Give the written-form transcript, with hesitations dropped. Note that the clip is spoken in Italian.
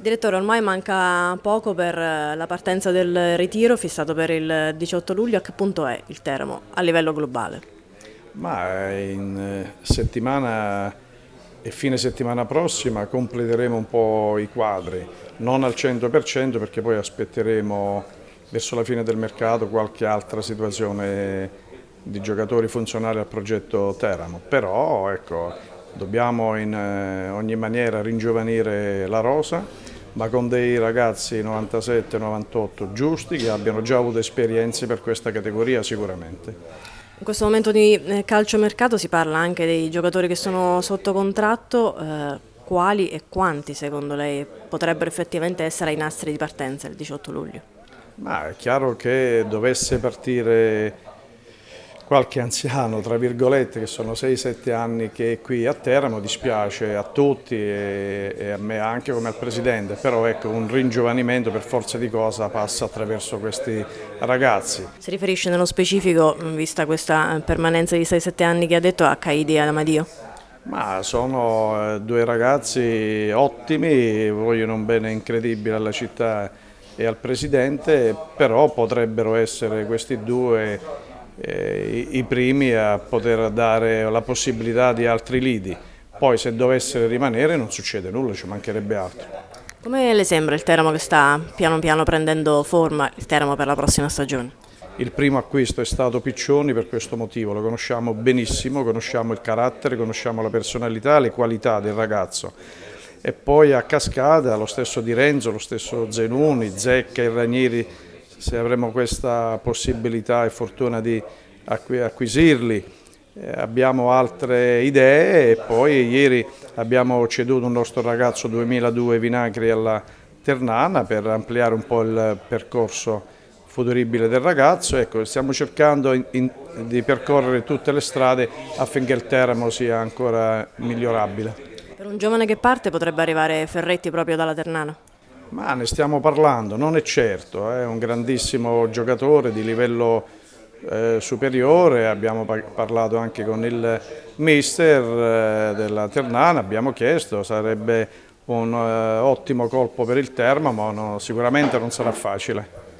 Direttore, ormai manca poco per la partenza del ritiro fissato per il 18 luglio. A che punto è il Teramo a livello globale? Ma in settimana e fine settimana prossima completeremo un po' i quadri, non al 100% perché poi aspetteremo verso la fine del mercato qualche altra situazione di giocatori funzionali al progetto Teramo, però ecco, dobbiamo in ogni maniera ringiovanire la rosa, ma con dei ragazzi 97-98 giusti che abbiano già avuto esperienze per questa categoria sicuramente. In questo momento di calciomercato si parla anche dei giocatori che sono sotto contratto. Quali e quanti secondo lei potrebbero effettivamente essere ai nastri di partenza il 18 luglio? Ma è chiaro che dovesse partire qualche anziano, tra virgolette, che sono 6-7 anni che è qui a Teramo, dispiace a tutti e a me anche come al Presidente, però ecco, un ringiovanimento per forza di cosa passa attraverso questi ragazzi. Si riferisce nello specifico, vista questa permanenza di 6-7 anni che ha detto, a Caidi e ad Amadio? Ma sono due ragazzi ottimi, vogliono un bene incredibile alla città e al Presidente, però potrebbero essere questi due i primi a poter dare la possibilità di altri lidi. Poi se dovessero rimanere non succede nulla, ci mancherebbe altro. Come le sembra il Teramo che sta piano piano prendendo forma, il Teramo per la prossima stagione? Il primo acquisto è stato Piccioni per questo motivo, lo conosciamo benissimo, conosciamo il carattere, conosciamo la personalità, le qualità del ragazzo. E poi a cascata lo stesso Di Renzo, lo stesso Zenuni, Zecca e Ranieri, se avremo questa possibilità e fortuna di acquisirli. Abbiamo altre idee e poi ieri abbiamo ceduto un nostro ragazzo 2002 Vinagri alla Ternana per ampliare un po' il percorso futuribile del ragazzo. Ecco, stiamo cercando di percorrere tutte le strade affinché il Teramo sia ancora migliorabile. Per un giovane che parte potrebbe arrivare Ferretti proprio dalla Ternana? Ma ne stiamo parlando, non è certo, è un grandissimo giocatore di livello superiore, abbiamo parlato anche con il mister della Ternana, abbiamo chiesto, sarebbe un ottimo colpo per il Teramo, ma sicuramente non sarà facile.